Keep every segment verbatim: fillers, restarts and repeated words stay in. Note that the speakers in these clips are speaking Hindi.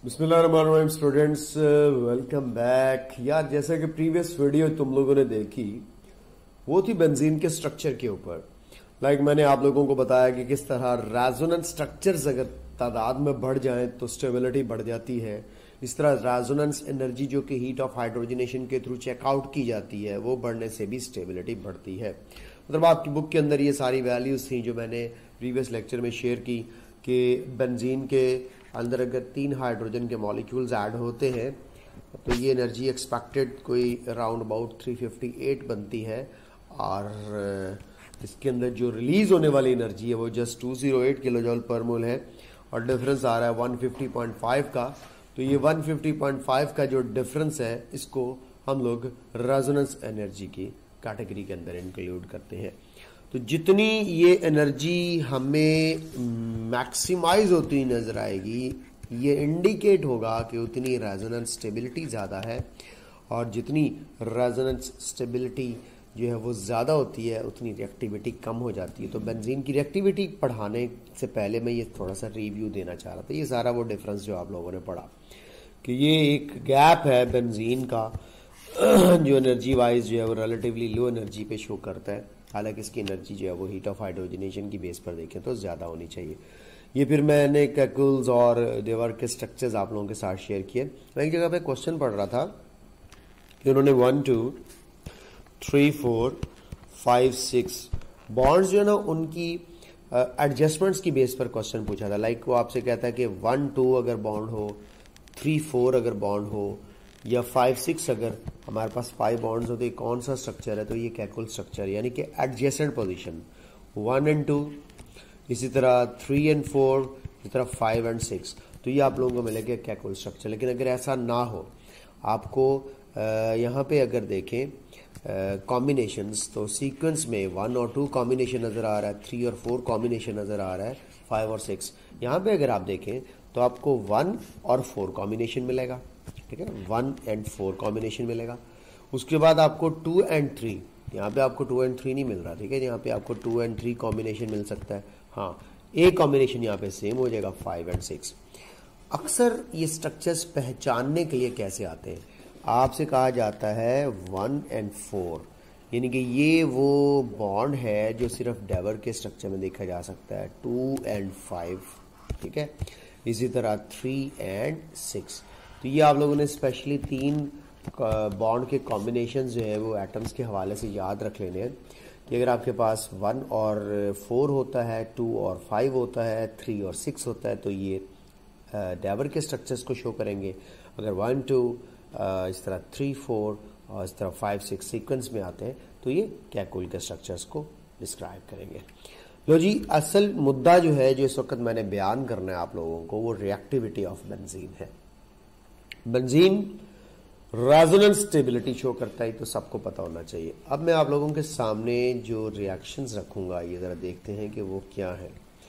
बिस्मिल्लाहिर्रहमानिर्रहीम स्टूडेंट्स, वेलकम बैक। यार जैसा कि प्रीवियस वीडियो तुम लोगों ने देखी वो थी बेंजीन के स्ट्रक्चर के ऊपर। लाइक like मैंने आप लोगों को बताया कि किस तरह रेजोनेंस स्ट्रक्चर्स अगर तादाद में बढ़ जाएं तो स्टेबिलिटी बढ़ जाती है। इस तरह रेजोनेंस एनर्जी जो कि हीट ऑफ हाइड्रोजनेशन के थ्रू चेकआउट की जाती है वो बढ़ने से भी स्टेबिलिटी बढ़ती है। मतलब आपकी बुक के अंदर ये सारी वैल्यूज थी जो मैंने प्रीवियस लेक्चर में शेयर की कि बेंजीन के अंदर अगर तीन हाइड्रोजन के मॉलिक्यूल्स ऐड होते हैं तो ये एनर्जी एक्सपेक्टेड कोई अराउंड अबाउट तीन सौ अट्ठावन बनती है और इसके अंदर जो रिलीज होने वाली एनर्जी है वो जस्ट दो सौ आठ किलो जूल पर मोल है और डिफरेंस आ रहा है एक सौ पचास पॉइंट पाँच का। तो ये एक सौ पचास पॉइंट पाँच का जो डिफरेंस है इसको हम लोग रेजोनेंस एनर्जी की कैटेगरी के अंदर इंक्लूड करते हैं। तो जितनी ये एनर्जी हमें मैक्सिमाइज होती नजर आएगी ये इंडिकेट होगा कि उतनी रेजोनेंस स्टेबिलिटी ज़्यादा है और जितनी रेजोनेंस स्टेबिलिटी जो है वो ज़्यादा होती है उतनी रिएक्टिविटी कम हो जाती है। तो बेंजीन की रिएक्टिविटी पढ़ाने से पहले मैं ये थोड़ा सा रिव्यू देना चाह रहा था। ये सारा वो डिफरेंस जो आप लोगों ने पढ़ा कि ये एक गैप है बेंजीन का जो एनर्जी वाइज जो है वो रिलेटिवली लो एनर्जी पे शो करता है, हालांकि इसकी एनर्जी जो है वो हीट ऑफ हाइड्रोजनेशन की बेस पर देखें तो ज़्यादा होनी चाहिए। ये फिर मैंने कैकुल्स और देवर के स्ट्रक्चर्स आप लोगों के साथ शेयर किए। मैं एक जगह पे क्वेश्चन पढ़ रहा था कि उन्होंने one two three four five six bonds जो है ना उनकी एडजस्टमेंट्स uh, की बेस पर क्वेश्चन पूछा था। लाइक वो आपसे कहता है कि वन टू अगर बॉन्ड हो, थ्री फोर अगर बॉन्ड हो या फाइव सिक्स अगर हमारे पास फाइव बॉन्ड्स होते हैं कौन सा स्ट्रक्चर है, तो ये कैकुल स्ट्रक्चर यानी कि adjacent position one and two, इसी तरह थ्री एंड फोर, इसी तरह फाइव एंड सिक्स, तो ये आप लोगों को मिलेगा कैकुल स्ट्रक्चर। लेकिन अगर ऐसा ना हो आपको यहाँ पे अगर देखें कॉम्बिनेशंस तो सीक्वेंस में वन और टू कॉम्बिनेशन नज़र आ रहा है, थ्री और फोर कॉम्बिनेशन नज़र आ रहा है, फाइव और सिक्स। यहाँ पे अगर आप देखें तो आपको वन और फोर कॉम्बिनेशन मिलेगा, ठीक है, वन एंड फोर कॉम्बिनेशन मिलेगा। उसके बाद आपको टू एंड थ्री, यहाँ पे आपको टू एंड थ्री नहीं मिल रहा, ठीक है, यहाँ पे आपको टू एंड थ्री कॉम्बिनेशन मिल सकता है। हाँ, एक कॉम्बिनेशन यहाँ पे सेम हो जाएगा फाइव एंड सिक्स। अक्सर ये स्ट्रक्चर्स पहचानने के लिए कैसे आते हैं, आपसे कहा जाता है वन एंड फोर, यानी कि ये वो बॉन्ड है जो सिर्फ डेवर के स्ट्रक्चर में देखा जा सकता है, टू एंड फाइव, ठीक है, इसी तरह थ्री एंड सिक्स। तो ये आप लोगों ने स्पेशली तीन बॉन्ड के कॉम्बिनेशन जो है वो एटम्स के हवाले से याद रख लेने हैं कि अगर आपके पास वन और फोर होता है, टू और फाइव होता है, थ्री और सिक्स होता है तो ये डेवर के स्ट्रक्चर्स को शो करेंगे। अगर वन टू इस तरह थ्री फोर और इस तरह फाइव सिक्स सीक्वेंस में आते हैं तो ये कैकुल के स्ट्रक्चर्स को डिस्क्राइब करेंगे। लो जी, असल मुद्दा जो है जो इस वक्त मैंने बयान करना है आप लोगों को वो रिएक्टिविटी ऑफ बेंजीन है। बेंजीन रेजोनेंस स्टेबिलिटी शो करता है तो सबको पता होना चाहिए। अब मैं आप लोगों के सामने जो रिएक्शंस रखूंगा ये जरा देखते हैं कि वो क्या है।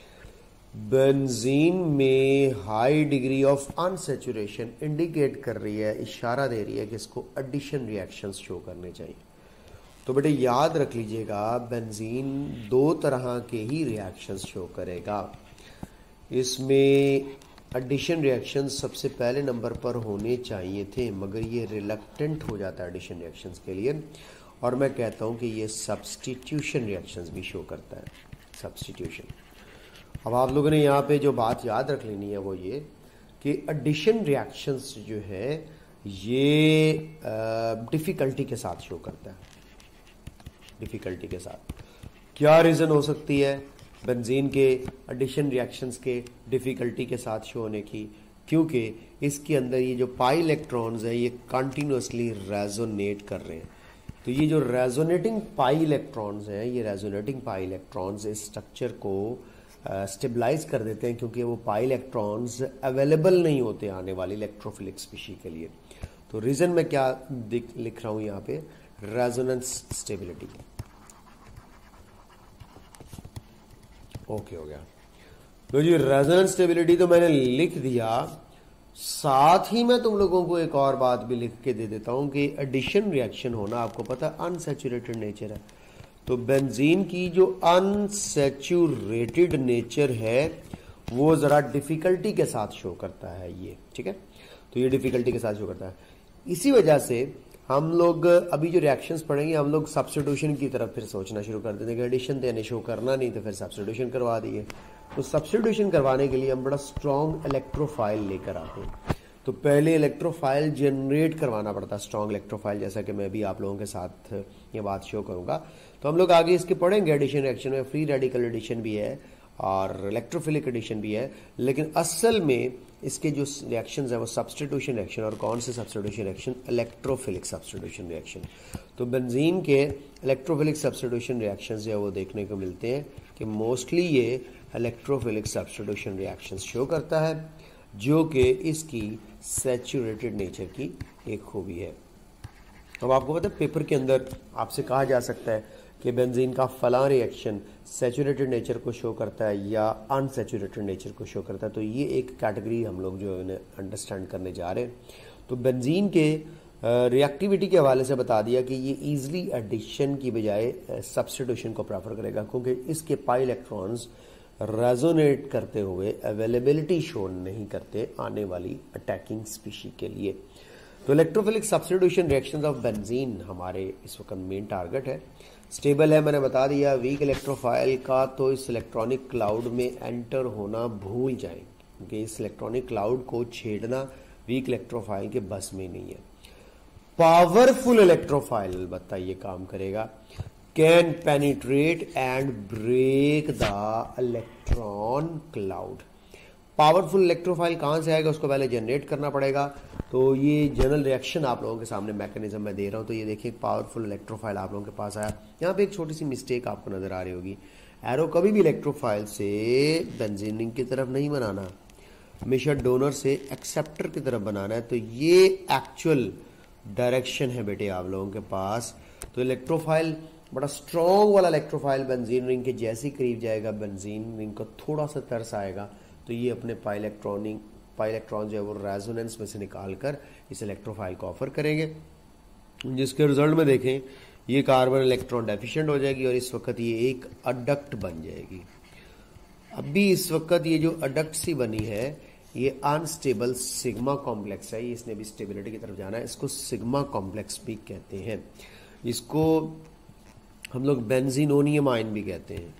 बेंजीन में high degree of unsaturation indicate कर रही है, इशारा दे रही है कि इसको एडिशन रिएक्शंस शो करने चाहिए। तो बेटे याद रख लीजिएगा बेंजीन दो तरह के ही रिएक्शंस शो करेगा। इसमें एडिशन रिएक्शंस सबसे पहले नंबर पर होने चाहिए थे मगर ये रिलक्टेंट हो जाता है एडिशन रिएक्शंस के लिए, और मैं कहता हूं कि ये सब्स्टिट्यूशन रिएक्शंस भी शो करता है, सब्स्टिट्यूशन। अब आप लोगों ने यहाँ पे जो बात याद रख लेनी है वो ये कि एडिशन रिएक्शंस जो है ये डिफिकल्टी के साथ शो करता है। डिफिकल्टी के साथ क्या रीजन हो सकती है बेंजीन के एडिशन रिएक्शंस के डिफिकल्टी के साथ शो होने की? क्योंकि इसके अंदर ये जो पाई इलेक्ट्रॉन्स है ये कंटिन्यूसली रेजोनेट कर रहे हैं। तो ये जो रेजोनेटिंग पाई इलेक्ट्रॉन्स हैं ये रेजोनेटिंग पाई इलेक्ट्रॉन्स इस स्ट्रक्चर को स्टेबलाइज uh, कर देते हैं क्योंकि वो पाई इलेक्ट्रॉन्स अवेलेबल नहीं होते आने वाली इलेक्ट्रोफिलिक स्पीशी के लिए। तो रीजन मैं क्या लिख रहा हूं यहाँ पे, रेजोनेंस स्टेबिलिटी। ओके हो गया। तो जी रेजोनेंस स्टेबिलिटी तो मैंने लिख दिया, साथ ही मैं तुम लोगों को एक और बात भी लिख के दे देता हूं कि एडिशन रिएक्शन होना आपको पता है अनसैचुरेटेड नेचर है। तो बेंजीन की जो अनसैचुरेटेड नेचर है वो जरा डिफिकल्टी के साथ शो करता है ये, ठीक है। तो ये डिफिकल्टी के साथ शो करता है। इसी वजह से हम लोग अभी जो रिएक्शंस पढ़ेंगे हम लोग सब्स्टिट्यूशन की तरफ फिर सोचना शुरू कर देते हैं कि एडिशन तो यानी शो करना नहीं, तो फिर सब्स्टिट्यूशन करवा दिए। तो सब्स्टिट्यूशन करवाने के लिए हम बड़ा स्ट्रॉन्ग इलेक्ट्रोफाइल लेकर आते हैं। तो पहले इलेक्ट्रोफाइल जनरेट करवाना पड़ता है, स्ट्रॉन्ग इलेक्ट्रोफाइल, जैसा कि मैं भी आप लोगों के साथ ये बात शो करूंगा। तो हम लोग आगे इसके पढ़ेंगे एडिशन रिएक्शन में, फ्री रेडिकल एडिशन भी है और इलेक्ट्रोफिलिक एडिशन भी है, लेकिन असल में इसके जो रिएक्शंस है वो सब्स्टिट्यूशन रिएक्शन। और कौन से substitution reaction? Electrophilic substitution reaction. तो बेंजीन के इलेक्ट्रोफिलिक सब्स्टिट्यूशन रिएक्शंस जो है वो देखने को मिलते हैं कि मोस्टली ये इलेक्ट्रोफिलिक सब्स्टिट्यूशन रिएक्शंस शो करता है, जो कि इसकी सैचुरेटेड नेचर की एक खूबी है। अब आपको पता है पेपर के अंदर आपसे कहा जा सकता है कि बेंजीन का फला रिएक्शन सैचुरेटेड नेचर को शो करता है या अनसैचुरेटेड नेचर को शो करता है। तो ये एक कैटेगरी हम लोग जो है अंडरस्टैंड करने जा रहे हैं। तो बेंजीन के रिएक्टिविटी के हवाले से बता दिया कि ये इजीली एडिशन की बजाय सब्स्टिट्यूशन को प्रेफर करेगा, क्योंकि इसके पाई इलेक्ट्रॉन्स रेजोनेट करते हुए अवेलेबिलिटी शो नहीं करते आने वाली अटैकिंग स्पीशी के लिए। तो electrophilic substitution reactions of benzene हमारे इस वक्त मेन टारगेट है। स्टेबल है, मैंने बता दिया। वीक इलेक्ट्रोफाइल का तो इस इलेक्ट्रॉनिक क्लाउड में एंटर होना भूल जाएं, क्योंकि इस इलेक्ट्रॉनिक क्लाउड को छेड़ना वीक इलेक्ट्रोफाइल के बस में नहीं है। पावरफुल इलेक्ट्रोफाइल अलबत्ता ये काम करेगा, can penetrate and break the electron cloud. Powerful electrophile कहां से आएगा? उसको पहले जनरेट करना पड़ेगा। तो ये जनरल रिएक्शन आप लोगों के सामने मैकेनिज्म में दे रहा हूं। तो ये देखिए पावरफुल इलेक्ट्रोफाइल आप लोगों के पास आया। यहाँ पे एक छोटी सी मिस्टेक आपको नजर आ रही होगी, एरो कभी भी इलेक्ट्रोफाइल से बेंजीन की तरफ नहीं बनाना, हमेशा डोनर से एक्सेप्टर की तरफ बनाना है। तो ये एक्चुअल डायरेक्शन है बेटे आप लोगों के पास। तो इलेक्ट्रोफाइल बड़ा स्ट्रॉन्ग वाला इलेक्ट्रोफाइल बेंजीन रिंग के जैसे करीब जाएगा, बेंजीन रिंग को थोड़ा सा तरस आएगा, तो ये अपने पाई इलेक्ट्रॉनिक पाई इलेक्ट्रॉन जो है वो रेजोनेंस में से निकालकर इस इलेक्ट्रोफाइल को ऑफर करेंगे, जिसके रिजल्ट में देखें ये कार्बन इलेक्ट्रॉन डेफिशिएंट हो जाएगी और इस वक्त ये एक अडक्ट बन जाएगी। अभी इस वक्त ये जो अडक्ट सी बनी है ये अनस्टेबल सिग्मा कॉम्प्लेक्स है, इसने भी स्टेबिलिटी की तरफ जाना है। इसको सिग्मा कॉम्प्लेक्स भी कहते हैं, इसको हम लोग बेंजीनोनियम आयन भी कहते हैं,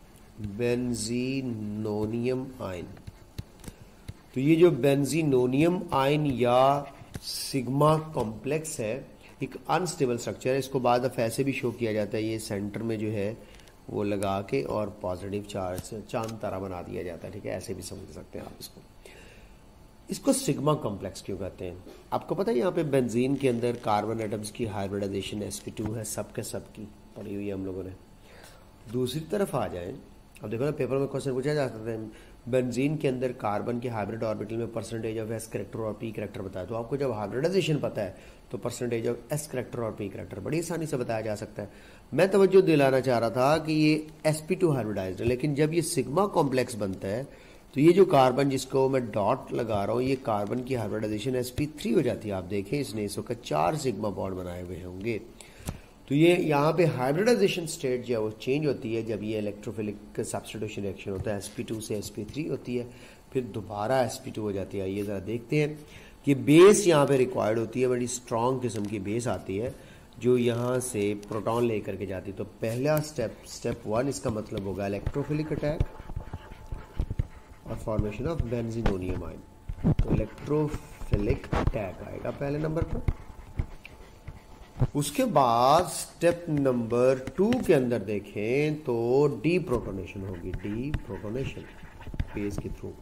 बेंजीनोनियम आयन। तो ये जो बेंजीनोनियम आयन या सिग्मा कॉम्प्लेक्स है एक अनस्टेबल स्ट्रक्चर है। इसको बाद में ऐसे भी शो किया जाता है, ये सेंटर में जो है वो लगा के और पॉजिटिव चार्ज से चांद तारा बना दिया जाता है, ठीक है, ऐसे भी समझ सकते हैं आप इसको। इसको सिग्मा कॉम्प्लेक्स क्यों कहते हैं? आपको पता है यहाँ पे बेंजीन के अंदर कार्बन एटम्स की हाइब्रिडाइजेशन एस पी टू है, सबके सब की पढ़ी हुई है हम लोगों ने। दूसरी तरफ आ जाए, अब देखो ना पेपर में क्वेश्चन पूछा जा सकता है बेंजीन के अंदर कार्बन के हाइब्रिड ऑर्बिटल में परसेंटेज ऑफ एस करेक्टर और पी करेक्टर बताया। तो आपको जब हाइब्रिडाइजेशन पता है तो परसेंटेज ऑफ एस करेक्टर और पी करेक्टर बड़ी आसानी से बताया जा सकता है। मैं तवज्जो दिलाना चाह रहा था कि ये एस पी टू हाइब्रिडाइज्ड है, लेकिन जब ये सिग्मा कॉम्प्लेक्स बनता है तो ये जो कार्बन जिसको मैं डॉट लगा रहा हूँ ये कार्बन की हाइब्रिडाइजेशन एस पी थ्री हो जाती है। आप देखें इसने इस वक्त चार सिग्मा बॉन्ड बनाए हुए होंगे। तो ये यहाँ पे हाइब्रिडाइजेशन स्टेट जो है वो चेंज होती है जब ये इलेक्ट्रोफिलिक सब्स्टिट्यूशन रिएक्शन होता है, एस पी टू से एस पी थ्री होती है, फिर दोबारा एस पी टू हो जाती है। ये जरा देखते हैं कि बेस यहाँ पे रिक्वायर्ड होती है, बड़ी स्ट्रॉन्ग किस्म की बेस आती है जो यहाँ से प्रोटॉन लेकर के जाती है। तो पहला स्टेप स्टेप वन इसका मतलब होगा इलेक्ट्रोफिलिक अटैक और फॉर्मेशन ऑफ बेंजीनोनियम आयन। तो इलेक्ट्रोफिलिक अटैक आएगा पहले नंबर पर। उसके बाद स्टेप नंबर टू के अंदर देखें तो डी प्रोटोनेशन होगी, डी प्रोटोनेशन बेस के थ्रू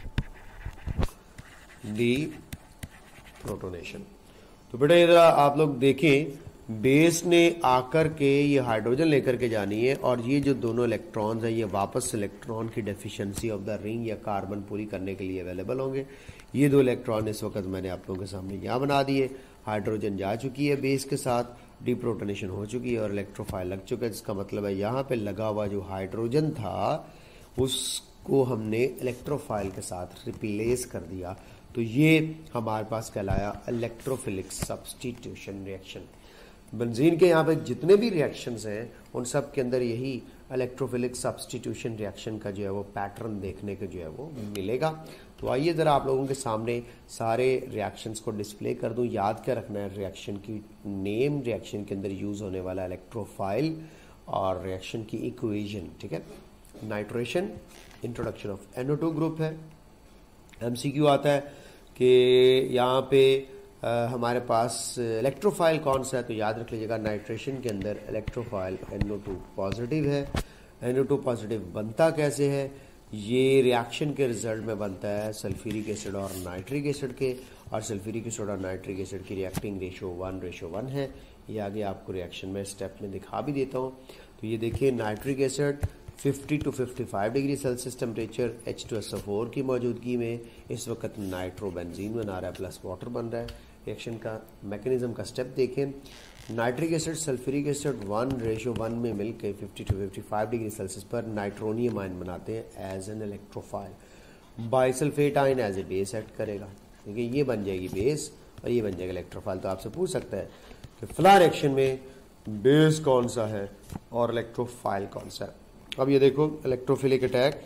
डी प्रोटोनेशन। तो बेटा इधर आप लोग देखें बेस ने आकर के ये हाइड्रोजन लेकर के जानी है और ये जो दोनों इलेक्ट्रॉन्स हैं ये वापस इलेक्ट्रॉन की डेफिशिएंसी ऑफ द रिंग या कार्बन पूरी करने के लिए अवेलेबल होंगे। ये दो इलेक्ट्रॉन इस वक्त मैंने आप लोगों के सामने यहाँ बना दिए। हाइड्रोजन जा चुकी है बेस के साथ, डिप्रोटोनेशन हो चुकी है और इलेक्ट्रोफाइल लग चुका है, जिसका मतलब है यहाँ पे लगा हुआ जो हाइड्रोजन था उसको हमने इलेक्ट्रोफाइल के साथ रिप्लेस कर दिया। तो ये हमारे पास कहलाया इलेक्ट्रोफिलिक सब्स्टिट्यूशन रिएक्शन। बेंजीन के यहाँ पे जितने भी रिएक्शंस हैं उन सब के अंदर यही इलेक्ट्रोफिलिक सब्स्टिट्यूशन रिएक्शन का जो है वो पैटर्न देखने को जो है वो मिलेगा। तो आइए ज़रा आप लोगों के सामने सारे रिएक्शंस को डिस्प्ले कर दूं। याद क्या रखना है, रिएक्शन की नेम, रिएक्शन के अंदर यूज़ होने वाला इलेक्ट्रोफाइल और रिएक्शन की इक्वेशन, ठीक है। Nitration, introduction of N O two group है। एमसीक्यू आता है कि यहाँ पे आ, हमारे पास इलेक्ट्रोफाइल कौन सा है, तो याद रख लीजिएगा नाइट्रेशन के अंदर electrophile N O two positive है। एन ओ टू पॉजिटिव बनता कैसे है, ये रिएक्शन के रिजल्ट में बनता है सल्फ्यूरिक एसिड और नाइट्रिक एसिड के, और सल्फ्यूरिक एसिड और नाइट्रिक एसिड की reacting ratio one ratio one है। ये आगे आपको रिएक्शन में स्टेप में दिखा भी देता हूँ। तो ये देखिए nitric acid fifty to fifty five degree Celsius temperature H two S O four की मौजूदगी में इस वक्त नाइट्रोबेंजीन बना रहा है, प्लस वाटर बन रहा है। रिएक्शन का मैकेनिज्म का स्टेप देखें। Nitric acid sulphuric acid one ratio one में मिलकर fifty to fifty five degree Celsius पर नाइट्रोनियम आयन बनाते हैं as an electrophile. Bisulphate ion as a base act करेगा, देखिए ये बन जाएगी बेस और ये बन जाएगा इलेक्ट्रोफाइल। तो आपसे पूछ सकता है कि फला रिएक्शन में बेस कौन सा है और इलेक्ट्रोफाइल कौन सा है। अब ये देखो इलेक्ट्रोफिलिक अटैक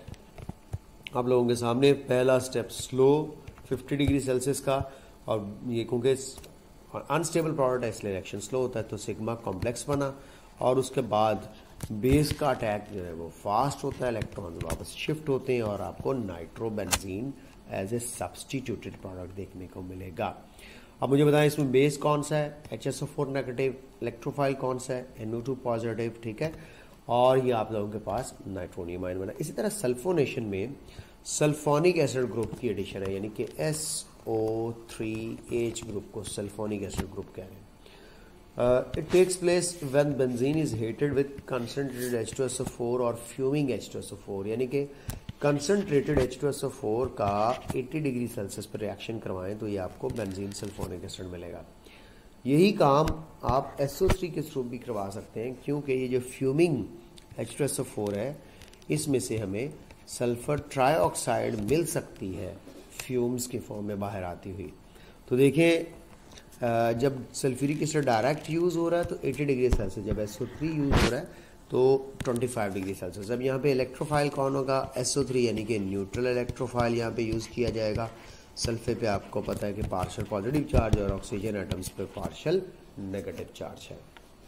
आप लोगों के सामने, पहला step slow fifty degree Celsius का, और ये क्योंकि अनस्टेबल प्रोडक्ट है इसलिए रिएक्शन स्लो होता है, तो सिग्मा कॉम्प्लेक्स बना, और उसके बाद बेस का अटैक जो है वो फास्ट होता है, इलेक्ट्रॉन वापस शिफ्ट होते हैं और आपको nitrobenzene as a substituted product देखने को मिलेगा। अब मुझे बताएं इसमें बेस कौन सा है, H S O four negative, electrophile कौन सा है, एन ओ टू पॉजिटिव, ठीक है। और ये आप लोगों के पास नाइट्रोनियम आयन बना। इसी तरह सल्फोनेशन में सल्फोनिक एसिड ग्रुप की एडिशन है, यानी कि S O three H group को सल्फोनिक एसिड ग्रुप कह रहे हैं। It takes place when benzene is heated with concentrated H two S O four और fuming H two S O four, यानी कि concentrated H two S O four का अस्सी डिग्री सेल्सियस पर रिएक्शन करवाएं तो ये आपको बेंजीन सल्फोनिक एसिड मिलेगा। यही काम आप एस ओ थ्री के थ्रू भी करवा सकते हैं, क्योंकि ये जो fuming H two S O four है इसमें से हमें सल्फर ट्राइऑक्साइड मिल सकती है फ्यूम्स के फॉर्म में बाहर आती हुई। तो देखिए जब सल्फ्यूरिक एसिड डायरेक्ट यूज़ हो रहा है तो अस्सी डिग्री सेल्सियस, जब एस ओ थ्री यूज़ हो रहा है तो पच्चीस डिग्री सेल्सियस। अब यहाँ पे इलेक्ट्रोफाइल कौन होगा, एस ओ थ्री, यानी कि न्यूट्रल इलेक्ट्रोफाइल यहाँ पे यूज़ किया जाएगा। सल्फे पे आपको पता है कि पार्शियल पॉजिटिव चार्ज और ऑक्सीजन एटम्स पे पार्शियल नेगेटिव चार्ज है।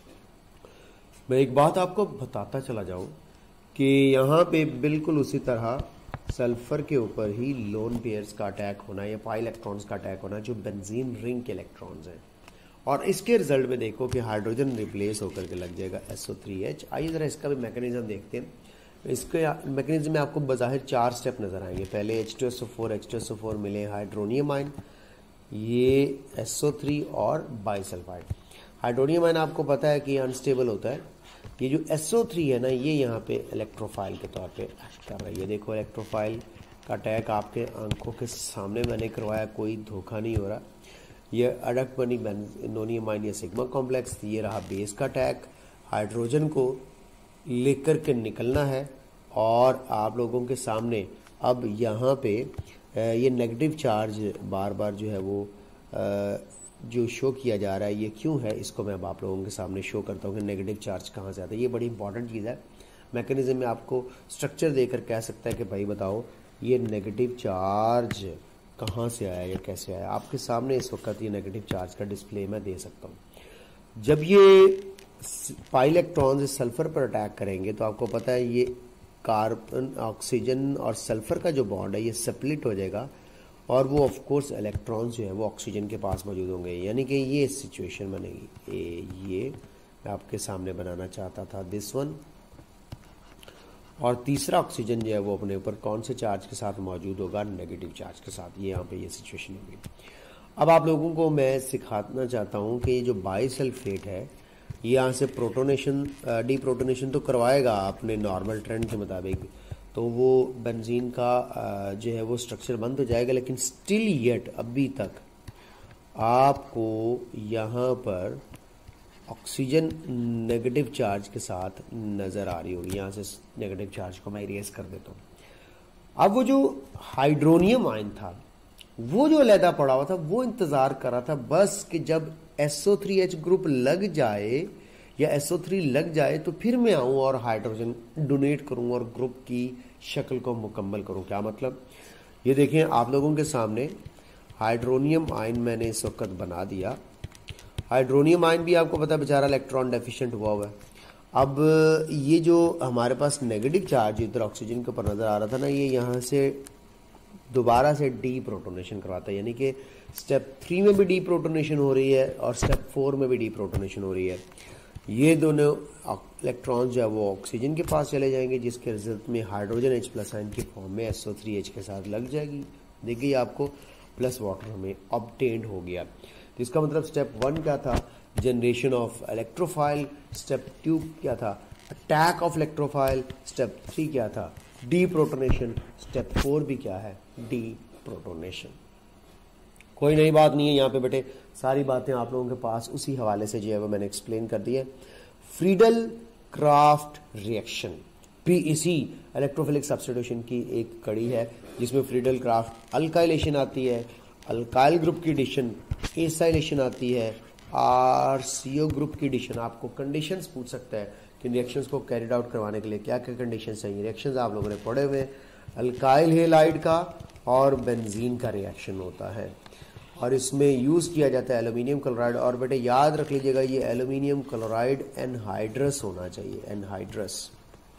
मैं एक बात आपको बताता चला जाऊं कि यहाँ पे बिल्कुल उसी तरह सल्फर के ऊपर ही लोन पेयर्स का अटैक होना या पाई इलेक्ट्रॉन्स का अटैक होना, जो बेंजीन रिंग के इलेक्ट्रॉन्स हैं, और इसके रिजल्ट में देखो कि हाइड्रोजन रिप्लेस होकर के लग जाएगा एस ओ थ्री एच। आइए जरा इसका भी मैकेनिज्म देखते हैं। इसके मैकेनिज्म में आपको बज़ाहिर चार स्टेप नजर आएंगे। पहले H two S O four H two S O four मिले हाइड्रोनियम आयन, ये एस ओ थ्री और बाइसल्फाइड। हाइड्रोनियम आयन आपको पता है कि अनस्टेबल होता है। ये जो एस ओ थ्री है ना, ये यहाँ पे इलेक्ट्रोफाइल के तौर पे एक्ट कर रही है। देखो इलेक्ट्रोफाइल का अटैक आपके आंखों के सामने मैंने करवाया, कोई धोखा नहीं हो रहा। ये अडक्ट बनी बेंजोनियम आयन या सिग्मा कॉम्प्लेक्स, ये रहा बेस का अटैक। हाइड्रोजन को लेकर के निकलना है और आप लोगों के सामने अब यहाँ पे ये नेगेटिव चार्ज बार बार जो है वो जो शो किया जा रहा है, ये क्यों है, इसको मैं अब आप लोगों के सामने शो करता हूँ कि नेगेटिव चार्ज कहाँ से आता है। ये बड़ी इंपॉर्टेंट चीज़ है। मैकेनिज्म में आपको स्ट्रक्चर देकर कह सकता है कि भाई बताओ ये नेगेटिव चार्ज कहाँ से आया या कैसे आया। आपके सामने इस वक्त ये नेगेटिव चार्ज का डिस्प्ले मैं दे सकता हूँ। जब ये पाई इलेक्ट्रॉन सल्फर पर अटैक करेंगे तो आपको पता है ये कार्बन ऑक्सीजन और सल्फर का जो बॉन्ड है ये स्प्लिट हो जाएगा और वो ऑफ कोर्स इलेक्ट्रॉन्स जो है वो ऑक्सीजन के पास मौजूद होंगे, यानी कि ये सिचुएशन बनेगी। ए, ये मैं आपके सामने बनाना चाहता था दिस वन, और तीसरा ऑक्सीजन जो है वो अपने ऊपर कौन से चार्ज के साथ मौजूद होगा, नेगेटिव चार्ज के साथ। ये यहाँ पे ये सिचुएशन होगी। अब आप लोगों को मैं सिखाना चाहता हूँ कि ये जो बाइसल्फेट है ये यहाँ से प्रोटोनेशन डी प्रोटोनेशन तो करवाएगा अपने नॉर्मल ट्रेंड के मुताबिक, तो वो बेंजीन का जो है वो स्ट्रक्चर बंद हो जाएगा, लेकिन स्टिल येट अभी तक आपको यहाँ पर ऑक्सीजन नेगेटिव चार्ज के साथ नज़र आ रही होगी। यहाँ से नेगेटिव चार्ज को मैं इरेज कर देता हूँ। अब वो जो हाइड्रोनियम आयन था वो जो अलहदा पड़ा हुआ था वो इंतज़ार कर रहा था बस कि जब S O three H group लग जाए या एस ओ थ्री लग जाए तो फिर मैं आऊँ और हाइड्रोजन डोनेट करूँ और ग्रुप की शक्ल को मुकम्मल करूँ। क्या मतलब, ये देखें आप लोगों के सामने हाइड्रोनियम आयन मैंने इस वक्त बना दिया। हाइड्रोनियम आयन भी आपको पता है बेचारा इलेक्ट्रॉन डेफिशिएंट हुआ हुआ है। अब ये जो हमारे पास नेगेटिव चार्ज इधर ऑक्सीजन के ऊपर नज़र आ रहा था ना, ये यहाँ से दोबारा से डी प्रोटोनेशन करवाता है, यानी कि स्टेप थ्री में भी डी प्रोटोनेशन हो रही है और स्टेप फोर में भी डी प्रोटोनेशन हो रही है। ये दोनों इलेक्ट्रॉन्स जो है वो ऑक्सीजन के पास चले जाएंगे, जिसके रिजल्ट में हाइड्रोजन एच प्लस आयन की फॉर्म में एस ओ थ्री एच के साथ लग जाएगी। देखिए आपको प्लस वाटर हमें ऑब्टेन्ड हो गया। तो इसका मतलब स्टेप वन क्या था, generation of electrophile. Step two क्या था, attack of electrophile. Step three क्या था, डी प्रोटोनेशन। स्टेप फोर भी क्या है, डी प्रोटोनेशन। कोई नई बात नहीं है यहाँ पे बेटे, सारी बातें आप लोगों के पास उसी हवाले से जो है वो मैंने एक्सप्लेन कर दी है। फ्रीडल क्राफ्ट रिएक्शन पीईसी इलेक्ट्रोफिलिक सब्स्टिट्यूशन की एक कड़ी है, जिसमें फ्रीडल क्राफ्ट अल्काइलेशन आती है, अल्काइल ग्रुप की एडिशन एसाइलेशन आती है, आरसीओ ग्रुप की एडिशन। आपको कंडीशंस पूछ सकता है कि रिएक्शंस को कैरिड आउट करवाने के लिए क्या क्या कंडीशंस चाहिए। रिएक्शंस आप लोगों ने पढ़े हुए, अल्काइल हेलाइड का और बेंजीन का रिएक्शन होता है और इसमें यूज किया जाता है एल्यूमिनियम क्लोराइड। और बेटे याद रख लीजिएगा ये एल्यूमिनियम क्लोराइड एनहाइड्रस होना चाहिए, एनहाइड्रस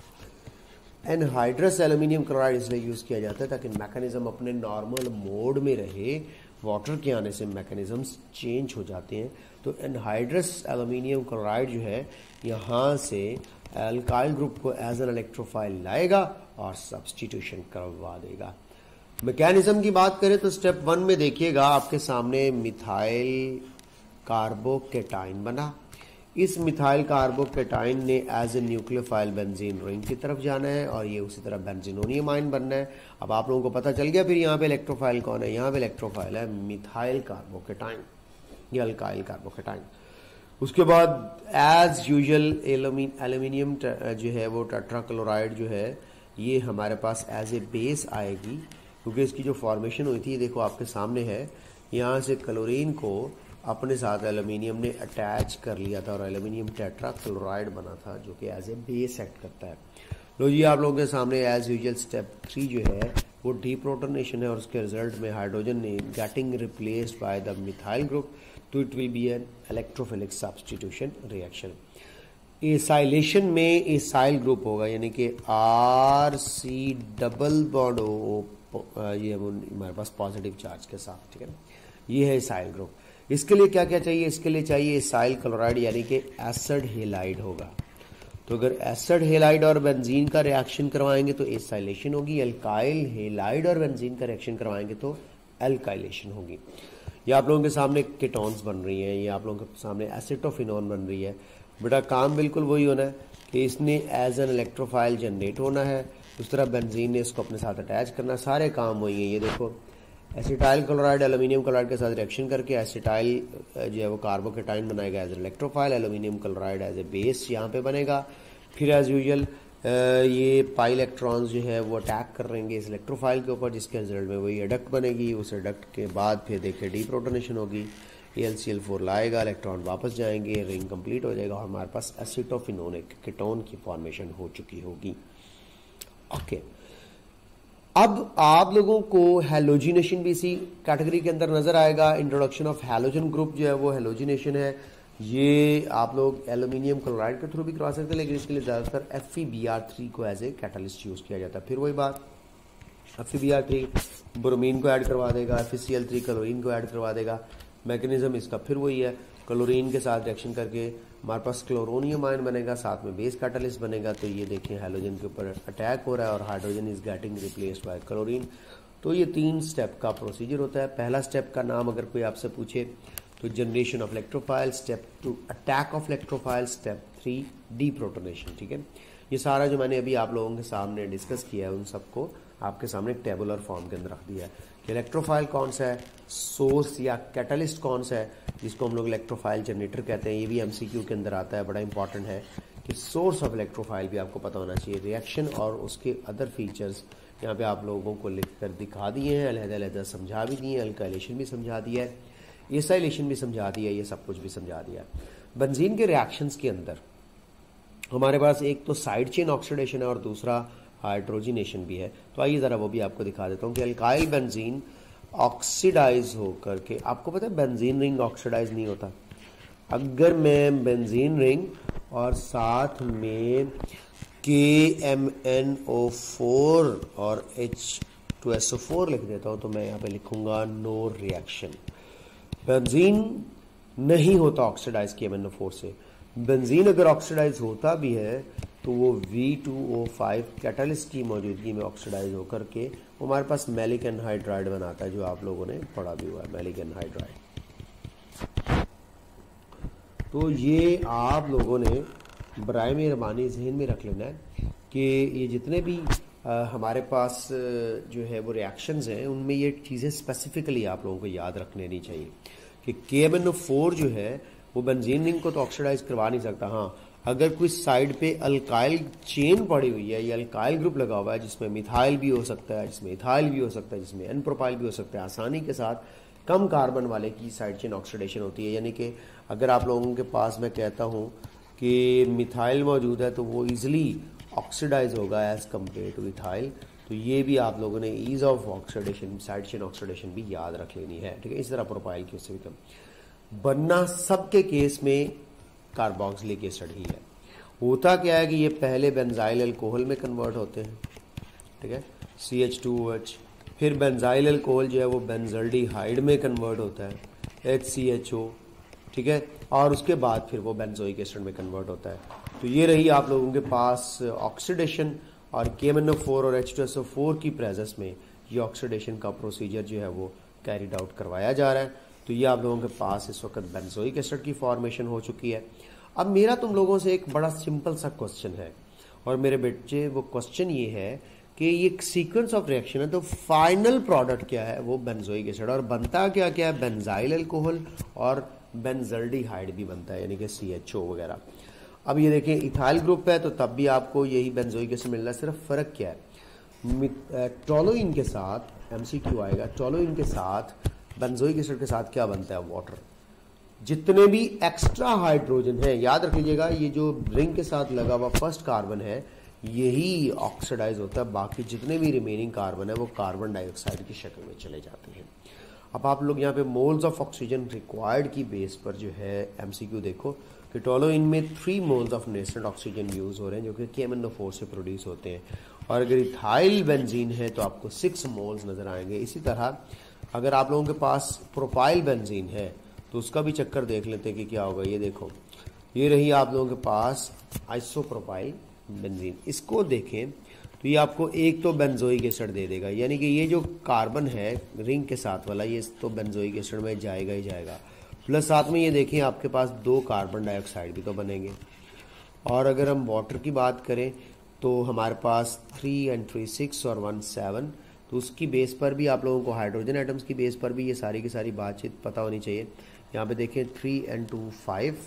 एनहाइड्रस एल्यूमिनियम क्लोराइड इसलिए यूज किया जाता है ताकि मैकेनिज्म अपने नॉर्मल मोड में रहे। वाटर के आने से मैकेनिज्म्स चेंज हो जाते हैं, तो एनहाइड्रस एल्यूमिनियम क्लोराइड जो है यहाँ से अल्काइल ग्रुप को एज एन इलेक्ट्रोफाइल लाएगा और सब्स्टिट्यूशन करवा देगा। मैकेनिज्म की बात करें तो स्टेप वन में देखिएगा आपके सामने मिथाइल कार्बोकेटाइन बना। इस मिथाइल कार्बोकेटाइन ने as a nucleophile benzene ring की तरफ जाना है और ये उसी तरह बेंजीनोनियम आयन बनना है। अब आप लोगों को पता चल गया फिर यहाँ पे इलेक्ट्रोफाइल कौन है, यहाँ पे इलेक्ट्रोफाइल है मिथाइल कार्बोकेटाइन, ये अल्काइल कार्बोकेटाइन। उसके बाद एज यूजुअल एल्यूमिनियम जो है वो टेट्राक्लोराइड जो है ये हमारे पास एज ए बेस आएगी, क्योंकि इसकी जो फॉर्मेशन हुई थी ये देखो आपके सामने है। यहाँ से क्लोरीन को अपने साथ एल्यूमिनियम ने अटैच कर लिया था और एल्यूमिनियम टेट्राक्लोराइड बना था जो कि एज ए बेस एक्ट करता है। लो जी आप लोगों के सामने एज यूजुअल स्टेप थ्री जो है वो डी प्रोटोनेशन है और उसके रिजल्ट में हाइड्रोजन ने getting replaced by the methyl group, तो it will be an electrophilic substitution reaction. Acylation में एसाइल ग्रुप होगा, यानी कि R C double bond O, ये हमारे पास पॉजिटिव चार्ज के साथ, ठीक है। ये है एसाइल ग्रुप। इसके लिए क्या क्या चाहिए, इसके लिए चाहिए एसाइल क्लोराइड यानी कि एसिड हेलाइड होगा। तो अगर एसिड हेलाइड और बेंजीन का रिएक्शन करवाएंगे तो एसाइलेशन होगी, अल्काइल हेलाइड और बेंजीन का रिएक्शन करवाएंगे तो अल्काइलेशन होगी। ये आप लोगों के सामने कीटोन्स बन रही हैं, ये आप लोगों के सामने एसिटोफिनोन बन रही है। बेटा काम बिल्कुल वही होना है कि इसने एज एन इलेक्ट्रोफाइल जनरेट होना है, उस तरह बेंजीन ने इसको अपने साथ अटैच करना, सारे काम वही है। ये देखो एसिटाइल क्लोराइड एल्यूमिनियम क्लोराइड के साथ रिएक्शन करके एसिटाइल जो है वो कार्बोकेटाइन बनाएगा as electrophile, aluminium chloride as a base यहाँ पे बनेगा। फिर एज यूजुअल ये पाई इलेक्ट्रॉन्स जो है वो अटैक कर रहेंगे इस इलेक्ट्रोफाइल के ऊपर, जिसके रिजल्ट में वही एडक्ट बनेगी। उस एडक्ट के बाद फिर देखिए डी प्रोटोनेशन होगी, A L C L four लाएगा, इलेक्ट्रॉन वापस जाएंगे, रिंग कंप्लीट हो जाएगा और हमारे पास एसिटोफिनोनिक कीटोन की फॉर्मेशन हो चुकी होगी। ओके, अब आप लोगों को हैलोजिनेशन भी इसी कैटेगरी के अंदर नजर आएगा। इंट्रोडक्शन ऑफ हैलोजन ग्रुप जो है वो हैलोजिनेशन है। ये आप लोग एल्यूमिनियम क्लोराइड के थ्रू भी करवा सकते हैं, लेकिन इसके लिए ज़्यादातर F E B R three को एज ए कैटलिस्ट यूज़ किया जाता है। फिर वही बात, F E B R three bromine को ऐड करवा देगा, F E C L three chlorine को ऐड करवा देगा। मैकेनिज्म इसका फिर वही है, क्लोरीन के साथ रिएक्शन करके हमारे पास क्लोरोनियम आयन बनेगा, साथ में बेस कैटलिस्ट बनेगा। तो ये देखें हैलोजन के ऊपर अटैक हो रहा है और hydrogen is getting replaced by chlorine. तो ये तीन स्टेप का प्रोसीजर होता है। पहला स्टेप का नाम अगर कोई आपसे पूछे तो generation of electrophile, step two attack of electrophile, step three deprotonation, ठीक है। ये सारा जो मैंने अभी आप लोगों के सामने डिस्कस किया है उन सबको आपके सामने टेबुलर फॉर्म के अंदर रख दिया है कि इलेक्ट्रोफाइल कौन सा है, सोर्स या कैटलिस्ट कौन सा है, जिसको हम लोग इलेक्ट्रोफाइल जनरेटर कहते हैं। ये भी एमसीक्यू के अंदर आता है, बड़ा इंपॉर्टेंट है कि सोर्स ऑफ इलेक्ट्रोफाइल भी आपको पता होना चाहिए। रिएक्शन और उसके अदर फीचर्स यहाँ पे आप लोगों को लिख कर दिखा दिए हैं, अलग-अलग समझा भी दिए, अल्काइलेशन भी समझा दिया है, एसाइलेशन भी समझा दिया, ये सब कुछ भी समझा दिया। बेंजीन के रिएक्शंस के अंदर हमारे पास एक तो साइड चेन ऑक्सीडेशन है और दूसरा हाइड्रोजिनेशन भी है। तो आइए ज़रा वो भी आपको दिखा देता हूँ कि अल्काइल बेंजीन ऑक्सीडाइज होकर के, आपको पता है बेंजीन रिंग ऑक्सीडाइज नहीं होता। अगर मैं बेंजीन रिंग और साथ में K M N O four और H two S O four लिख देता हूँ तो मैं यहाँ पे लिखूंगा नो रिएक्शन। बेंजीन नहीं होता oxidise K M N O four से। बेंजीन अगर ऑक्सीडाइज होता भी है तो वो V two O five catalyst की मौजूदगी में ऑक्सीडाइज होकर के वो हमारे पास मैलिक एनहाइड्राइड बनाता है, जो आप लोगों ने पढ़ा भी हुआ है, मैलिक एनहाइड्राइड। तो ये आप लोगों ने बराए मेहरबानी जहन में रख लेना है कि ये जितने भी आ, हमारे पास जो है वो रिएक्शंस हैं उनमें ये चीज़ें स्पेसिफिकली आप लोगों को याद रख लेनी चाहिए कि K M N O four जो है वो बेंजीन रिंग को तो ऑक्सीडाइज करवा नहीं सकता। हाँ, अगर कोई साइड पे अल्काइल चेन पड़ी हुई है या अल्काइल ग्रुप लगा हुआ है जिसमें मिथाइल भी हो सकता है, जिसमें इथाइल भी हो सकता है, जिसमें एन प्रोपाइल भी हो सकता है, आसानी के साथ कम कार्बन वाले की साइड चेन ऑक्सीडेशन होती है। यानी कि अगर आप लोगों के पास मैं कहता हूँ कि मिथाइल मौजूद है तो वो ईजिली ऑक्सीडाइज होगा एज कम्पेयर टू इथाइल। तो ये भी आप लोगों ने ease of oxidation, side chain oxidation भी याद रख लेनी है, ठीक है। इस तरह प्रोपाइल की उससे भी कम बनना सबके केस में कार्बोक्सिलिक एसिड ही है। होता क्या है कि ये पहले बेंजाइल अल्कोहल में कन्वर्ट होते हैं, ठीक है, C H two O H. फिर बेंजाइल अल्कोहल जो है वो बेंजल्डिहाइड में कन्वर्ट होता है, एच सी एच ओ, ठीक है, और उसके बाद फिर वो बेंजोइक एसिड में कन्वर्ट होता है। तो ये रही आप लोगों के पास ऑक्सीडेशन, और K M N O four और H two S O four की प्रेजेंस में ये ऑक्सीडेशन का प्रोसीजर जो है वो कैरिड आउट करवाया जा रहा है। तो ये आप लोगों के पास इस वक्त बेंजोइक एसिड की फॉर्मेशन हो चुकी है। अब मेरा तुम लोगों से एक बड़ा सिंपल सा क्वेश्चन है, और मेरे बच्चे वो क्वेश्चन ये है कि ये सीक्वेंस ऑफ रिएक्शन है तो फाइनल प्रोडक्ट क्या है, वो बेंजोइक एसिड, और बनता क्या क्या है, बेंजाइल अल्कोहल और बेंजल्डिहाइड भी बनता है, यानी कि सी एच ओ वगैरह। अब ये देखें इथाइल ग्रुप है तो तब भी आपको यही बेंजोइक एसिड मिल रहा है, सिर्फ फर्क क्या है, टोलुइन के साथ एमसीक्यू आएगा, टोलुइन के साथ बेंजोइक एसिड के साथ क्या बनता है, वाटर। जितने भी एक्स्ट्रा हाइड्रोजन है, याद रख लीजिएगा, ये जो रिंग के साथ लगा हुआ फर्स्ट कार्बन है यही ऑक्सीडाइज होता है, बाकी जितने भी रिमेनिंग कार्बन है वो कार्बन डाइऑक्साइड की शक्ल में चले जाते हैं। अब आप लोग यहाँ पे मोल्स ऑफ ऑक्सीजन रिक्वायर्ड की बेस पर जो है एमसीक्यू देखो कि टोलुइन में three moles of nascent oxygen use हो रहे हैं जो कि K M N O four से प्रोड्यूस होते हैं, और अगर इथाइल बेंजीन है तो आपको सिक्स मोल्स नजर आएंगे। इसी तरह अगर आप लोगों के पास प्रोपाइल बेंजीन है तो उसका भी चक्कर देख लेते हैं कि क्या होगा। ये देखो, ये रही आप लोगों के पास आइसोप्रोपाइल बेंजीन। इसको देखें तो ये आपको एक तो बेंजोइक एसिड दे देगा, यानी कि ये जो कार्बन है रिंग के साथ वाला ये तो बेंजोइक एसिड में जाएगा ही जाएगा, प्लस साथ में ये देखें आपके पास दो कार्बन डाइऑक्साइड भी तो बनेंगे। और अगर हम वाटर की बात करें तो हमारे पास थ्री एंड थ्री सिक्स और वन सेवन, तो उसकी बेस पर भी आप लोगों को हाइड्रोजन एटम्स की बेस पर भी ये सारी की सारी बातचीत पता होनी चाहिए। यहाँ पे देखें थ्री एंड टू फाइव,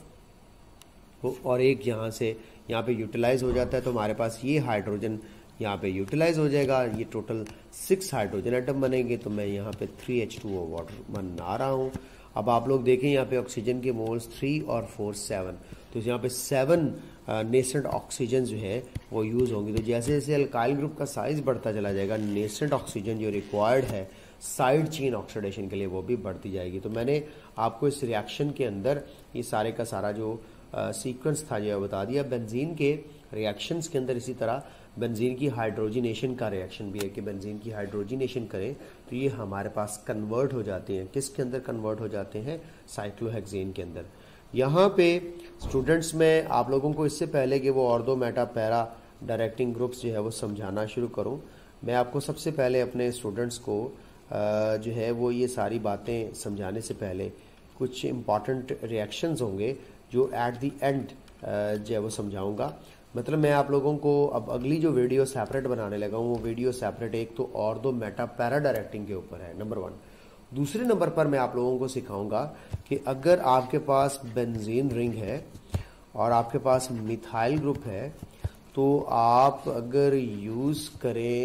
और एक यहाँ से यहाँ पे यूटिलाइज हो जाता है तो हमारे पास ये हाइड्रोजन यहाँ पे यूटिलाइज हो जाएगा, ये टोटल सिक्स हाइड्रोजन एटम बनेंगे। तो मैं यहाँ पे three H two O water बना रहा हूँ। अब आप लोग देखें यहाँ पे ऑक्सीजन के मोल्स थ्री और फोर सेवन, तो यहाँ पे सेवन नेसेंट ऑक्सीजन जो है वो यूज होंगे। तो जैसे जैसे अल्काइल ग्रुप का साइज बढ़ता चला जाएगा, नेसेंट ऑक्सीजन जो रिक्वायर्ड है साइड चेन ऑक्सीडेशन के लिए वो भी बढ़ती जाएगी। तो मैंने आपको इस रिएक्शन के अंदर ये सारे का सारा जो सीक्वेंस था जो बता दिया। बेंजीन के रिएक्शंस के अंदर इसी तरह बेंजीन की हाइड्रोजिनेशन का रिएक्शन भी है कि बेंजीन की हाइड्रोजिनेशन करें तो ये हमारे पास कन्वर्ट हो जाते हैं, किसके अंदर कन्वर्ट हो जाते हैं, साइक्लोहेक्सेन के अंदर। यहाँ पे स्टूडेंट्स में आप लोगों को इससे पहले कि वो ortho meta para directing groups जो है वो समझाना शुरू करूं, मैं आपको सबसे पहले अपने स्टूडेंट्स को जो है वो ये सारी बातें समझाने से पहले कुछ इम्पॉर्टेंट रिएक्शंस होंगे जो एट द एंड जो है वो समझाऊंगा। मतलब मैं आप लोगों को अब अगली जो वीडियो सेपरेट बनाने लगा हूँ वो वीडियो सेपरेट एक तो ऑर्थो मेटा पैरा डायरेक्टिंग के ऊपर है, नंबर वन। दूसरे नंबर पर मैं आप लोगों को सिखाऊंगा कि अगर आपके पास बेंजीन रिंग है और आपके पास मिथाइल ग्रुप है तो आप अगर यूज करें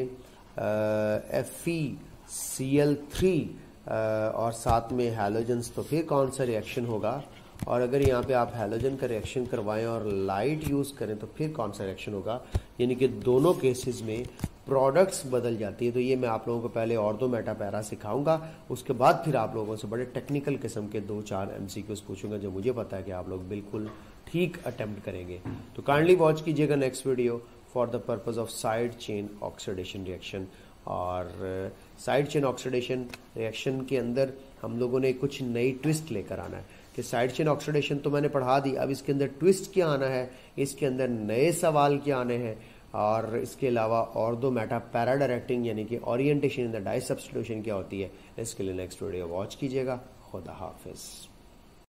F E C L three और साथ में हैलोजेंस तो फिर कौन सा रिएक्शन होगा, और अगर यहाँ पे आप हैलोजन का रिएक्शन करवाएं और लाइट यूज़ करें तो फिर कौन सा रिएक्शन होगा, यानी कि दोनों केसेस में प्रोडक्ट्स बदल जाती है। तो ये मैं आप लोगों को पहले और दो मेटा पैरा सिखाऊंगा, उसके बाद फिर आप लोगों से बड़े टेक्निकल किस्म के दो चार एमसीक्यूज पूछूंगा जो मुझे पता है कि आप लोग बिल्कुल ठीक अटेम्प्ट करेंगे। तो काइंडली वॉच कीजिएगा next video for the purpose of side chain oxidation reaction. और साइड चेन ऑक्सीडेशन रिएक्शन के अंदर हम लोगों ने कुछ नई ट्विस्ट लेकर आना है कि साइड चेन ऑक्सीडेशन तो मैंने पढ़ा दी, अब इसके अंदर ट्विस्ट क्या आना है, इसके अंदर नए सवाल क्या आने हैं, और इसके अलावा और दो मेटा पैरा डायरेक्टिंग यानी कि orientation in the disubstitution क्या होती है, इसके लिए नेक्स्ट वीडियो वॉच कीजिएगा। खुदा हाफिज।